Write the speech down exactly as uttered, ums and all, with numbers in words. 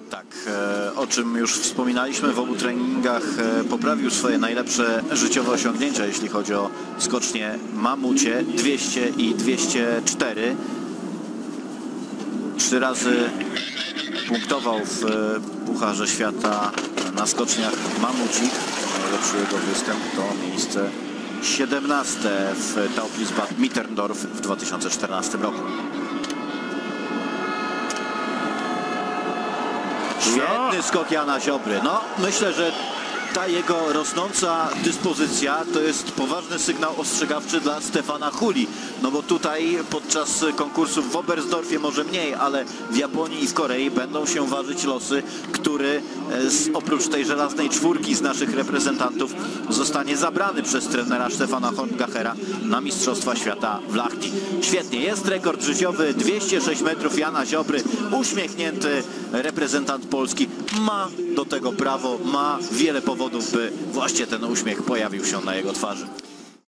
Tak, o czym już wspominaliśmy, w obu treningach poprawił swoje najlepsze życiowe osiągnięcia, jeśli chodzi o skocznie mamucie dwieście i dwieście cztery. Trzy razy punktował w Pucharze Świata na skoczniach mamucich. Najlepszy jego występ to miejsce siedemnaste w Taufliss-Bad Mitterndorf w dwa tysiące czternastym roku. Świetny skok Jana Ziobry. No, myślę, że ta jego rosnąca dyspozycja to jest poważny sygnał ostrzegawczy dla Stefana Huli. No bo tutaj podczas konkursów w Oberstdorfie może mniej, ale w Japonii i w Korei będą się ważyć losy, który z, oprócz tej żelaznej czwórki z naszych reprezentantów zostanie zabrany przez trenera Stefana Horngachera na Mistrzostwa Świata w Lahti. Świetnie, jest rekord życiowy, dwieście sześć metrów Jana Ziobry, uśmiechnięty reprezentant Polski, ma do tego prawo, ma wiele powodów, by właśnie ten uśmiech pojawił się na jego twarzy.